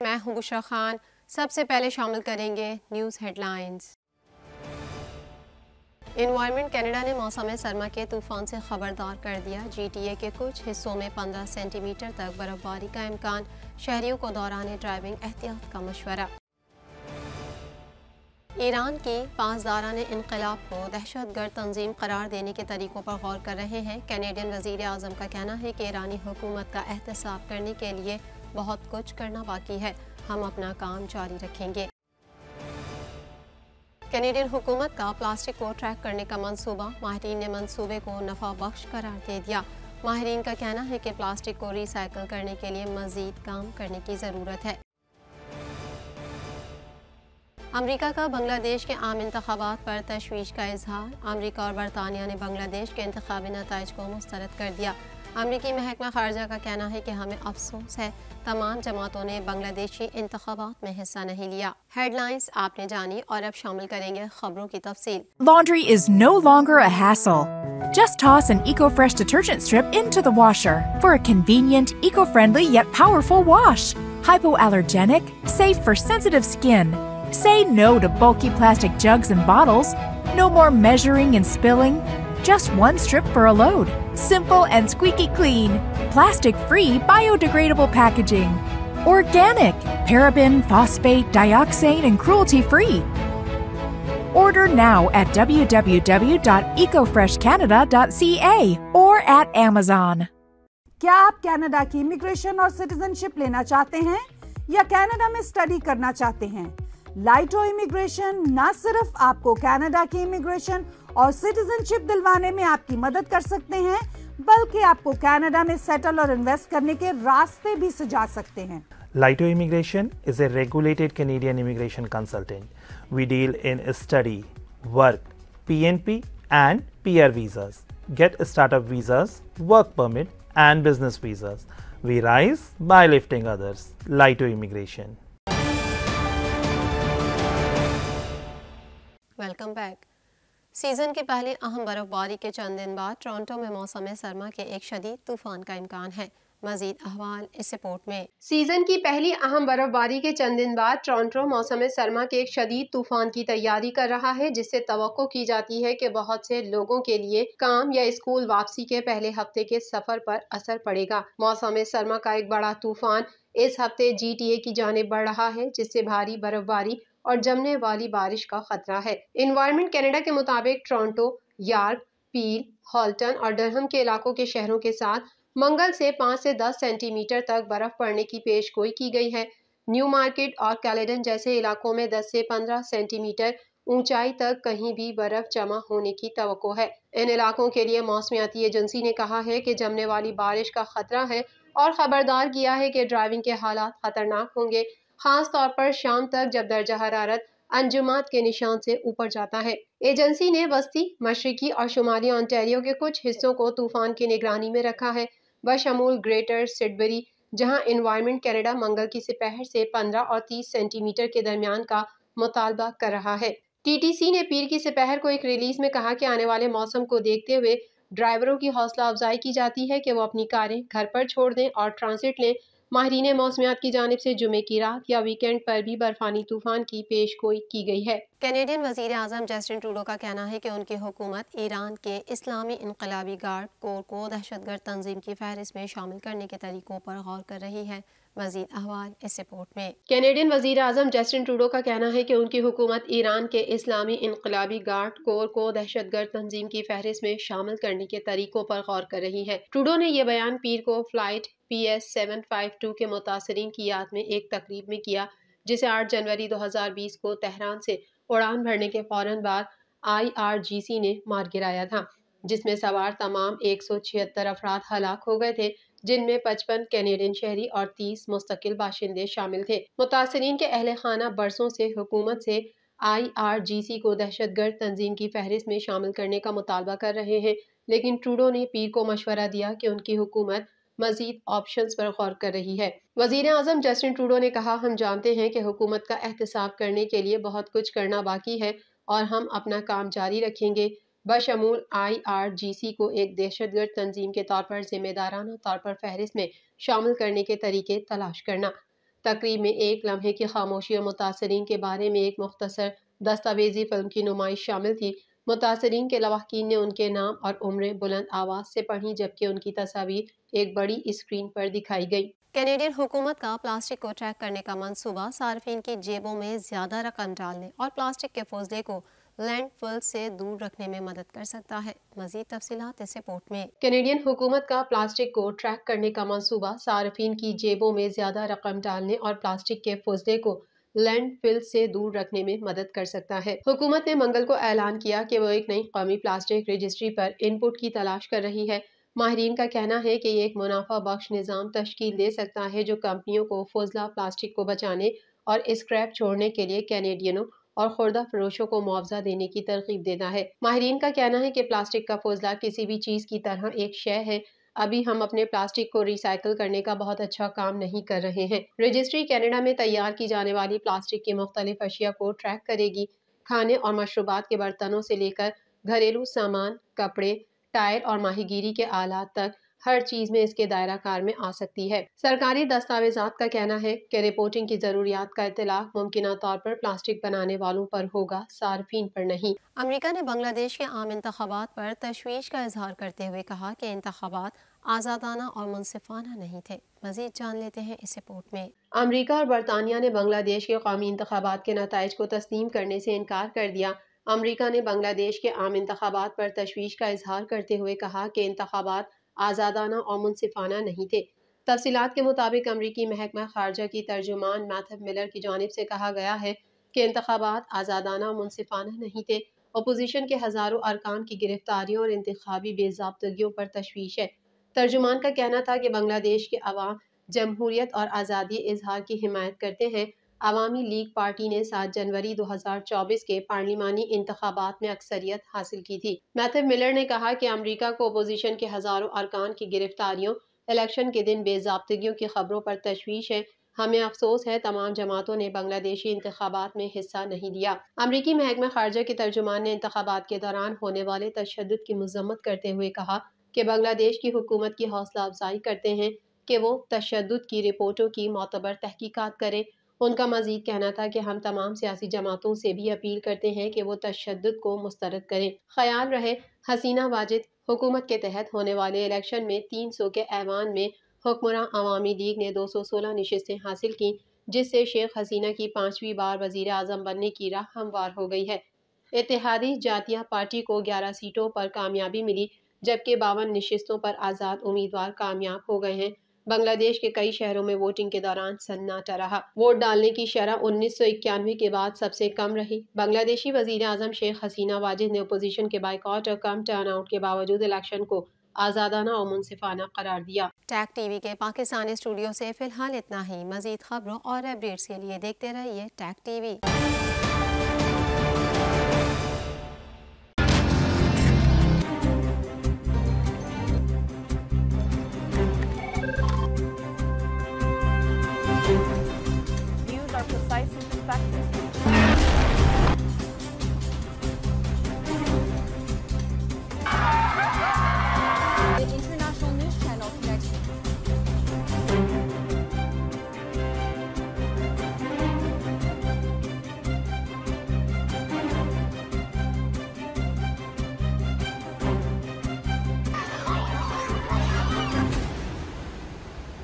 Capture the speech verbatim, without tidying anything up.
मैं हूं बुशरा खान। सबसे पहले शामिल करेंगे न्यूज़ हेडलाइंस। एनवायरनमेंट कनाडा ने मौसम सरमा के तूफान से खबरदार कर दिया। जीटीए के कुछ हिस्सों में पंद्रह सेंटीमीटर तक बर्फबारी का इम्कान। शहरियों को दौरान ड्राइविंग एहतियात का मशवरा। ईरान की पासदारान इनकलाब को दहशतगर्द तंजीम करार देने के तरीकों पर गौर कर रहे हैं। कैनेडियन वज़ीर आज़म का कहना है कि ईरानी हुकूमत का एहतसाब करने के लिए बहुत कुछ करना बाकी है, हम अपना काम जारी रखेंगे। कैनेडियन हुकूमत का प्लास्टिक को ट्रैक करने का मंसूबा। माहिरीन ने मंसूबे को नफा बख्श करार दे दिया। माहिरीन का कहना है कि प्लास्टिक को रिसाइकिल करने के लिए मज़ीद काम करने की ज़रूरत है। अमरीका का बांग्लादेश के आम इंतखाबात पर तशवीश का इजहार। अमरीका और बरतानिया ने बांग्लादेश के इंतखाबी नताइज को मुस्तरद कर दिया। अमरीकी महकमा खारजा का कहना है कि हमें अफसोस है, तमाम जमातों ने बांग्लादेशी इंतखाबात में हिस्सा नहीं लिया। हेडलाइंस आपने जानी और अब शामिल करेंगे खबरों की तफसील। Laundry is no longer a hassle. Just toss an EcoFresh detergent strip into the washer for a convenient, eco-friendly yet powerful wash. Hypoallergenic, safe for sensitive skin. Say no to bulky plastic jugs and bottles. No more measuring and spilling. Just one strip for a load. Simple and squeaky clean. Plastic-free, biodegradable packaging. Organic, paraben, phosphate, dioxane, and cruelty-free. Order now at w w w dot eco fresh canada dot c a or at Amazon. क्या आप Canada की immigration और citizenship लेना चाहते हैं या Canada में study करना चाहते हैं? लाइटो इमिग्रेशन न सिर्फ आपको कनाडा की इमिग्रेशन और सिटीजनशिप दिलवाने में आपकी मदद कर सकते हैं, बल्कि आपको कनाडा में सेटल और इन्वेस्ट करने के रास्ते भी सुझा सकते हैं। Laito Immigration is a regulated Canadian immigration consultant. We deal in study, work, P N P and P R visas. Get startup visas, work permit and business visas. We rise by lifting others. Laito Immigration. Welcome back. Season की पहली अहम बर्फबारी के चंद दिन बाद Toronto में मौसम सरमा के एक शदीद तूफान का इम्कान है। मजीद अहवाल इस रिपोर्ट में। सीजन की पहली अहम बर्फबारी के चंद दिन बाद टोरंटो मौसम सरमा के एक शदीद तूफान की तैयारी कर रहा है, जिससे तवक्को की जाती है कि बहुत से लोगों के लिए काम या स्कूल वापसी के पहले हफ्ते के सफर पर असर पड़ेगा। मौसम सरमा का एक बड़ा तूफान इस हफ्ते जीटीए की जानिब बढ़ रहा है, जिससे भारी बर्फबारी और जमने वाली बारिश का खतरा है। एनवायरनमेंट कनाडा के मुताबिक टोरंटो, यार्क, पील, हॉल्टन और डरहम के इलाकों के शहरों के साथ मंगल से पाँच से दस सेंटीमीटर तक बर्फ पड़ने की पेशगोई की गई है। न्यू मार्केट और कैलेडन जैसे इलाकों में दस से पंद्रह सेंटीमीटर ऊंचाई तक कहीं भी बर्फ जमा होने की तवक्को है। इन इलाकों के लिए मौसमियाती एजेंसी ने कहा है कि जमने वाली बारिश का खतरा है और खबरदार किया है कि ड्राइविंग के हालात खतरनाक होंगे, खास तौर पर शाम तक जब दर्जा हरारत अंजुमात के निशान से ऊपर जाता है। एजेंसी ने वस्ती, मशरकी और शुमाली ओंटारियो के कुछ हिस्सों को तूफान की निगरानी में रखा है, बशमूल ग्रेटर सिडबरी, जहां एनवायरनमेंट कनाडा मंगल की दोपहर से पंद्रह और तीस सेंटीमीटर के दरमियान का मुतालबा कर रहा है। टीटीसी ने पीर की दोपहर को एक रिलीज में कहा कि आने वाले मौसम को देखते हुए ड्राइवरों की हौसला अफजाई की जाती है कि वो अपनी कारें घर पर छोड़ दें और ट्रांसिट लें। माहिरीन मौसमियात की जानिब से जुमे की रात या वीकेंड पर भी बर्फानी तूफान की पेशगोई की गई है। कैनेडियन वजीर आज़म जस्टिन ट्रूडो का कहना है कि उनकी हुकूमत ईरान के इस्लामी इनकलाबी गार्ड कोर को दहशतगर्द तंजीम की फहरिस्त में शामिल करने के तरीकों पर गौर कर रही है। मजीद अहवाल इस रिपोर्ट में। कैनेडियन वजीर आज़म जस्टिन ट्रूडो का कहना है कि उनकी हुकूमत ईरान के इस्लामी इनकलाबी गार्ड कोर को दहशतगर्द तंजीम की फहरिस्त में शामिल करने के तरीकों पर गौर कर रही है। ट्रूडो ने यह बयान पीर को flight P S seven five two के मुतासरीन की याद में एक तकरीब में किया, जिसे आठ जनवरी दो हजार बीस को तेहरान से उड़ान भरने के फौरन बाद आई आर जी सी ने मार गिराया था, जिसमें सवार तमाम एक सौ छिहत्तर अफराद हलाक हो गए थे, जिनमें पचपन कैनेडियन शहरी और तीस मुस्तकिल बाशिंदे शामिल थे। मुतासरीन के अहले खाना बरसों से हुकूमत से आई आर जी सी को दहशतगर्द तंजीम की फहरिस्त में शामिल करने का मुतालबा कर रहे हैं, लेकिन ट्रूडो ने पीर को मशवरा दिया कि उनकी हुकूमत मजीद ऑप्शंस पर गौर कर रही है। वजीर आज़म जस्टिन ट्रूडो ने कहा, हम जानते हैं कि हुकूमत का एहतसाब करने के लिए बहुत कुछ करना बाकी है और हम अपना काम जारी रखेंगे, बशमूल आई आर जी सी को एक दहशतगर्द तंजीम के तौर पर जिम्मेदाराना तौर पर फहरिस्त में शामिल करने के तरीके तलाश करना। तकरीब में एक लम्हे की खामोशी और मुतासरीन के बारे में एक मुख्तसर दस्तावेजी फिल्म की नुमाइश शामिल थी। मुतासरीन के लवाहकीन ने उनके नाम और उम्रें बुलंद आवाज से पढ़ी, जबकि उनकी तस्वीर एक बड़ी स्क्रीन पर दिखाई गई। कैनेडियन हुकूमत का प्लास्टिक को ट्रैक करने का मंसूबा सार्फिन की जेबों में ज्यादा रकम डालने और प्लास्टिक के फौजले को लैंडफिल से दूर रखने में मदद कर सकता है। मजीद तफसीलात इस रिपोर्ट में। कैनेडियन हुकूमत का प्लास्टिक को ट्रैक करने का मंसूबा सार्फिन की जेबों में ज्यादा रकम डालने और प्लास्टिक के फौजले को लैंडफिल से दूर रखने में मदद कर सकता है। हुकूमत ने मंगल को ऐलान किया कि वो एक नई कौमी प्लास्टिक रजिस्ट्री पर इनपुट की तलाश कर रही है। माहिरीन का कहना है कि ये एक मुनाफा बख्श निज़ाम तश्कील दे सकता है जो कंपनियों को फौजला प्लास्टिक को बचाने और स्क्रैप छोड़ने के लिए कैनेडियनों और खुर्दा फरोशों को मुआवजा देने की तरकीब देता है। माहिरीन का कहना है कि प्लास्टिक का फौजला किसी भी चीज़ की तरह एक शय है। अभी हम अपने प्लास्टिक को रिसाइकिल करने का बहुत अच्छा काम नहीं कर रहे हैं। रजिस्ट्री कनाडा में तैयार की जाने वाली प्लास्टिक की मुख्तलिफ अशिया को ट्रैक करेगी। खाने और मशरूबात के बर्तनों से लेकर घरेलू सामान, कपड़े, टायर और माहीगीरी के आलात तक हर चीज में इसके दायरा कार में आ सकती है। सरकारी दस्तावेजात का कहना है कि रिपोर्टिंग की जरूरियात का इत्तलाक मुमकिना तौर पर प्लास्टिक बनाने वालों पर होगा, सार्फिन पर नहीं। अमेरिका ने बांग्लादेश के आम इंतखाबात पर तशवीश का इजहार करते हुए कहा कि इंतखाबात आज़ादाना और मुनसिफाना नहीं थे। मजीद जान लेते हैं इस रिपोर्ट में। अमेरिका और बरतानिया ने बांग्लादेश के कौमी इंतखाबात के नताइज को तस्लीम करने से इनकार कर दिया। अमेरिका ने बांग्लादेश के आम इंतखाबात पर तशवीश का इजहार करते हुए कहा कि इंतखाबात आज़ादाना और मुनसिफाना नहीं थे। तफसीलात के मुताबिक अमरीकी महकमा खारजा की तर्जुमान मैथव मिलर की जानिब से कहा गया है कि इंतखाबात आज़ादाना और मुनसिफाना नहीं थे। अपोजिशन के हज़ारों अरकान की गिरफ्तारियों और इंतखाबी बेज़ाब्तगियों पर तशवीश है। तर्जुमान का कहना था कि बांग्लादेश के अवाम जमहूरियत और आज़ादी इजहार की हिमायत करते हैं। अवामी लीग पार्टी ने सात जनवरी दो हज़ार चौबीस के पार्लिमानी इंतखाबात में अक्सरियत हासिल की थी। मैथव मिलर ने कहा कि अमेरिका को अपोजिशन के हज़ारों अरकान की गिरफ्तारियों, इलेक्शन के दिन बेज़ाब्तगियों की खबरों पर तशवीश है। हमें अफसोस है तमाम जमातों ने बांग्लादेशी इंतखाबात में हिस्सा नहीं लिया। अमरीकी महकमा खारजा के तर्जुमान ने इंतखाबात के दौरान होने वाले तशद्दुद की मजम्मत करते हुए कहा कि बांग्लादेश की हुकूमत की हौसला अफजाई करते हैं कि वो तशद्दुद की रिपोर्टों की मोतबर तहकीकात करें। उनका मजीद कहना था कि हम तमाम सियासी जमातों से भी अपील करते हैं कि वो तशद्दुद को मुस्तरद करें। ख्याल रहे हसीना वाजिद हुकूमत के तहत होने वाले इलेक्शन में तीन सौ के ऐवान में हुक्मरां अवामी लीग ने दो सौ सोलह नशिस्तें हासिल की, जिससे शेख हसीना की पांचवी बार वजीर आजम बनने की राह हमवार हो गई है। इत्तेहादी जातिया पार्टी को ग्यारह सीटों पर कामयाबी मिली, जबकि बावन नशिस्तों पर आज़ाद उम्मीदवार कामयाब हो गए हैं। बांग्लादेश के कई शहरों में वोटिंग के दौरान सन्नाटा रहा। वोट डालने की शरह उन्नीस सौ इक्यानवे के बाद सबसे कम रही। बांग्लादेशी वजीर आजम शेख हसीना वाजिद ने अपोजिशन के बाइकआउट और कम टर्न आउट के बावजूद इलेक्शन को आज़ादाना और मुनसिफाना करार दिया। टैग टीवी के पाकिस्तानी स्टूडियो से फिलहाल इतना ही। मजीद खबरों और अपडेट्स के लिए देखते रहिए टैग टीवी।